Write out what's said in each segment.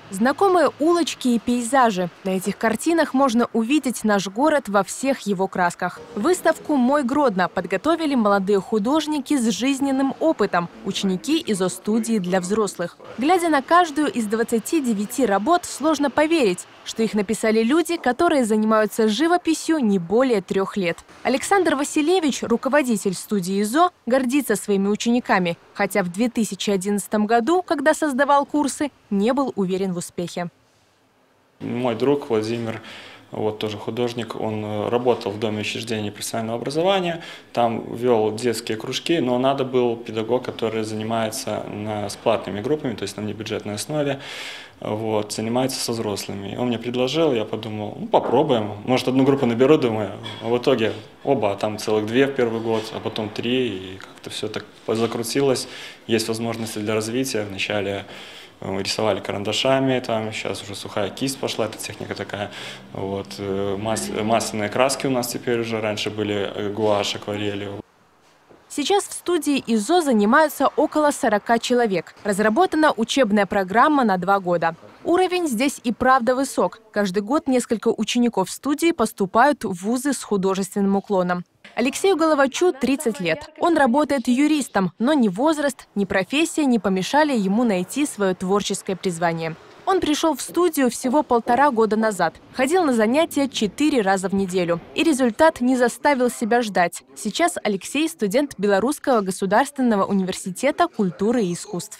Знакомые улочки и пейзажи. На этих картинах можно увидеть наш город во всех его красках. Выставку «Мой Гродно» подготовили молодые художники с жизненным опытом, ученики ИЗО-студии для взрослых. Глядя на каждую из 29 работ, сложно поверить, что их написали люди, которые занимаются живописью не более 3 лет. Александр Василевич, руководитель студии ИЗО, гордится своими учениками, хотя в 2011 году, когда создавал курсы, не был уверен в успехе. Мой друг Владимир, тоже художник, он работал в Доме учреждений профессионального образования, там вел детские кружки, но надо был педагог, который занимается с платными группами, то есть на небюджетной основе, занимается со взрослыми. Он мне предложил, я подумал, попробуем, может одну группу наберу, думаю, а в итоге оба, там целых 2 в первый год, а потом 3, и как-то все так закрутилось, есть возможности для развития. Вначале рисовали карандашами, там сейчас уже сухая кисть пошла, эта техника такая. Масляные краски у нас теперь уже, раньше были гуашь, акварели. Сейчас в студии ИЗО занимаются около 40 человек. Разработана учебная программа на 2 года. Уровень здесь и правда высок. Каждый год несколько учеников студии поступают в вузы с художественным уклоном. Алексею Головачу 30 лет. Он работает юристом, но ни возраст, ни профессия не помешали ему найти свое творческое призвание. Он пришел в студию всего 1,5 года назад. Ходил на занятия 4 раза в неделю. И результат не заставил себя ждать. Сейчас Алексей – студент Белорусского государственного университета культуры и искусств.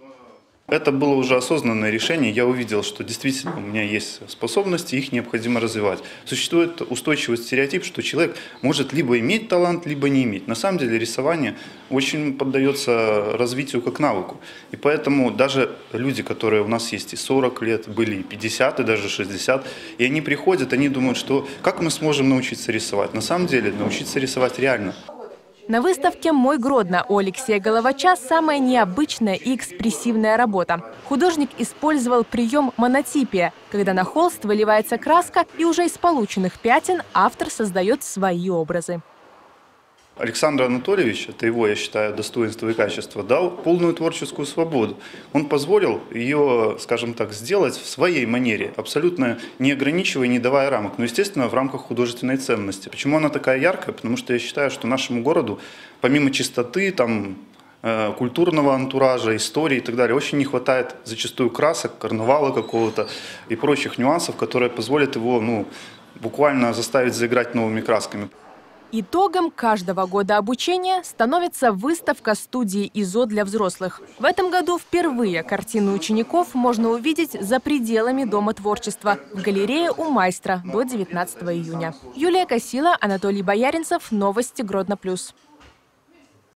Это было уже осознанное решение. Я увидел, что действительно у меня есть способности, их необходимо развивать. Существует устойчивый стереотип, что человек может либо иметь талант, либо не иметь. На самом деле рисование очень поддается развитию как навыку. И поэтому даже люди, которые у нас есть и 40 лет, были и 50, и даже 60, и они приходят, они думают, что как мы сможем научиться рисовать. На самом деле научиться рисовать реально. На выставке «Мой Гродно» у Алексея Головача самая необычная и экспрессивная работа. Художник использовал прием монотипия, когда на холст выливается краска, и уже из полученных пятен автор создает свои образы. Александр Анатольевич, это его, я считаю, достоинство и качество, дал полную творческую свободу. Он позволил ее, скажем так, сделать в своей манере, абсолютно не ограничивая, не давая рамок, но, естественно, в рамках художественной ценности. Почему она такая яркая? Потому что я считаю, что нашему городу, помимо чистоты, культурного антуража, истории и так далее, очень не хватает зачастую красок, карнавала какого-то и прочих нюансов, которые позволят его буквально заставить заиграть новыми красками. Итогом каждого года обучения становится выставка студии ИЗО для взрослых. В этом году впервые картины учеников можно увидеть за пределами Дома творчества в галерее у Майстра до 19 июня. Юлия Косила, Анатолий Бояринцев. Новости Гродно+.